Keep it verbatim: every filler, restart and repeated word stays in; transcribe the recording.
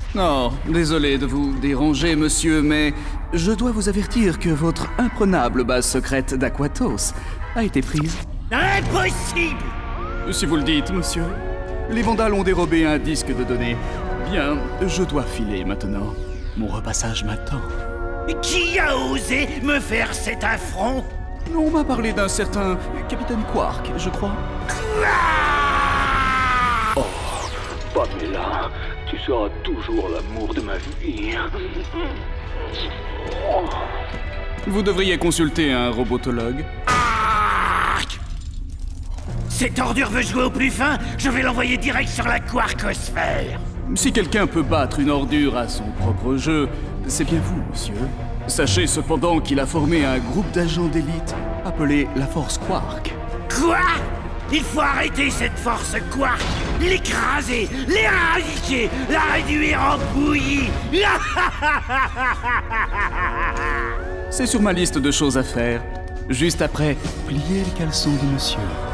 Oh, désolé de vous déranger, monsieur, mais je dois vous avertir que votre imprenable base secrète d'Aquatos a été prise. Impossible! Si vous le dites, monsieur. Les vandales ont dérobé un disque de données. Bien, je dois filer maintenant. Mon repassage m'attend. Qui a osé me faire cet affront? On m'a parlé d'un certain Capitaine Quark, je crois. Oh, Pamela, tu seras toujours l'amour de ma vie. Oh. Vous devriez consulter un robotologue. Cette ordure veut jouer au plus fin, je vais l'envoyer direct sur la quarkosphère. Si quelqu'un peut battre une ordure à son propre jeu, c'est bien vous, monsieur. Sachez cependant qu'il a formé un groupe d'agents d'élite appelé la Force Quark. Quoi? Il faut arrêter cette force Quark, l'écraser, l'éradiquer, la réduire en bouillie. C'est sur ma liste de choses à faire, juste après plier les caleçons de monsieur.